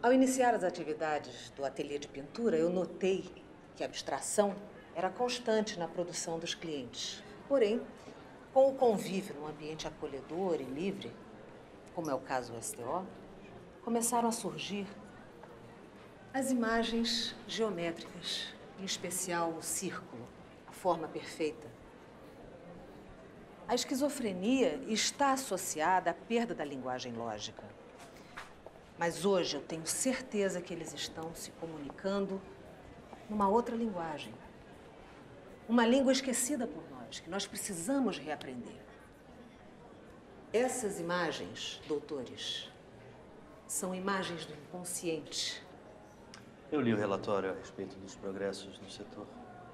Ao iniciar as atividades do ateliê de pintura, eu notei que a abstração era constante na produção dos clientes. Porém, com o convívio num ambiente acolhedor e livre, como é o caso do STO, começaram a surgir as imagens geométricas, em especial o círculo, a forma perfeita. A esquizofrenia está associada à perda da linguagem lógica. Mas hoje eu tenho certeza que eles estão se comunicando numa outra linguagem. Uma língua esquecida por nós, que nós precisamos reaprender. Essas imagens, doutores, são imagens do inconsciente. Eu li o relatório a respeito dos progressos no setor.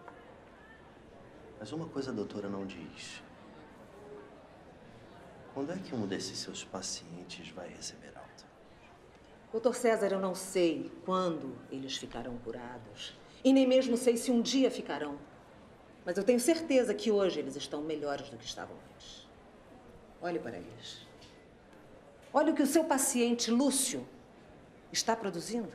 Mas uma coisa a doutora não diz. Quando é que um desses seus pacientes vai receber alta? Doutor César, eu não sei quando eles ficarão curados. E nem mesmo sei se um dia ficarão. Mas eu tenho certeza que hoje eles estão melhores do que estavam antes. Olhe para eles. Olhe o que o seu paciente, Lúcio, está produzindo.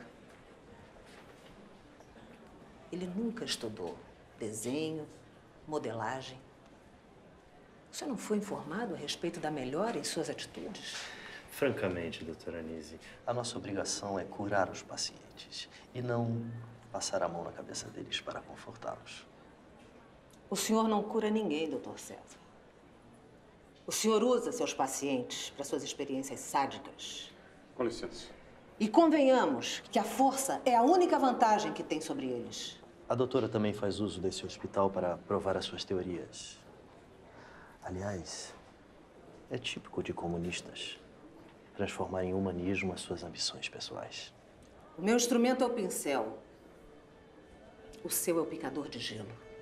Ele nunca estudou desenho, modelagem. O senhor não foi informado a respeito da melhora em suas atitudes? Francamente, doutora Anise, a nossa obrigação é curar os pacientes e não passar a mão na cabeça deles para confortá-los. O senhor não cura ninguém, doutor César. O senhor usa seus pacientes para suas experiências sádicas. Com licença. E convenhamos que a força é a única vantagem que tem sobre eles. A doutora também faz uso desse hospital para provar as suas teorias. Aliás, é típico de comunistas transformar em humanismo as suas ambições pessoais. O meu instrumento é o pincel. O seu é o picador de gelo.